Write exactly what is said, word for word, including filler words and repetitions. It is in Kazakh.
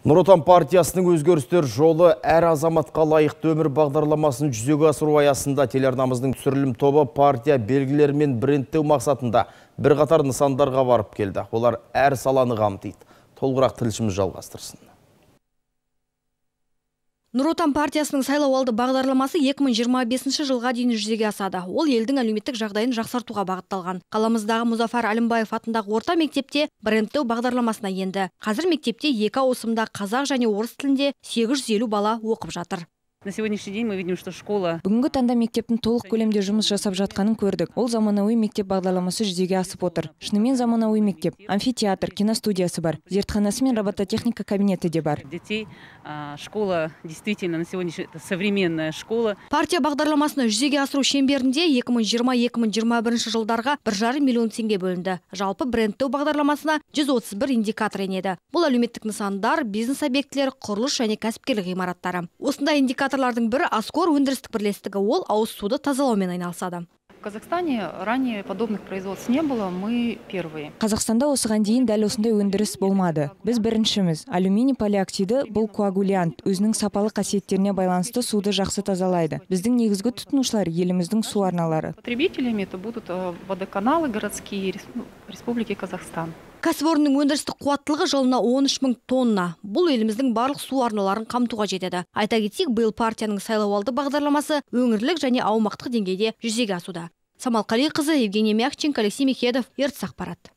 Нұр Отан партиясының өзгерістер жолы әр азаматқа лайықты өмір бағдарламасын жүзеге асыру аясында телеарнамыздың түсірілім тобы партия белгілері мен брендтеу мақсатында бірқатар нысандарға барып келді. Олар әр саланы қамтиды. Толығырақ тілшіміз жалғастырсын. Нұр Отан партиясының сайлауалды бағдарламасы екі мың жиырма бесінші жылға дейін жүзеге асады. Ол елдің әлеуметтік жағдайын жақсартуға бағытталған. Қаламыздағы Мұзафар Әлімбаев атындағы орта мектепте брендтеу бағдарламасына енді. Қазір мектепте екі ауысымда қазақ және орыс тілінде сегіз жүз елу бала оқып жатыр. На сегодняшний день мы видим, что школа... Бүгінгі таңда мектептің толық көлемде жұмыс жасап жатқанын көрдік. Ол заманауи мектеп бағдарламасы жүзеге асып отыр. Шынымен заманауи мектеп, амфитеатр, киностудиясы бар, зертханасы мен робототехника кабинеті де бар. Детей школа действительно на сегодняшний это современная школа. Партия бағдарламасына жүзеге асыру шеңберінде екі мың жиырма екі мың жиырма бірінші жылдарға бір жарым миллион теңге бөлінді. Жалпы брендтеу бағдарламасына жүз отыз бір индикатор енеді. Бұл әлеуметтік нысандар, бизнес объектілер, құрылыс және кәсіпкерлік ғимараттары. Осындай индикатор бірі Аскор өндірістік бірлестігі, ол ауыз суды тазалаумен айналысады. В Казахстане ранее подобных производств не было, мы первые. Қазақстанда осыған дейін дәл осындай өндіріс болмады. Біз біріншіміз. Алюминий полиоксиді бұл коагулянт, өзінің сапалы қасиеттеріне байланысты суды жақсы тазалайды. Біздің негізгі тұтынушылар еліміздің су арналары. Потребителями это будут водоканалы городские Республики Казахстан. Кәсіпорынның өндірістік қуаттылығы жылына он үш мың тонна. Бұл еліміздің барлық су арналарын қамтуға жетеді. Айта кетсек, биыл партияның сайлауалды бағдарламасы өңірлік және аумақтық деңгейде жүзеге асуда. Самал Қалиқызы, Евгений Мягченко, Алексей Михедов, Ертіс ақпарат.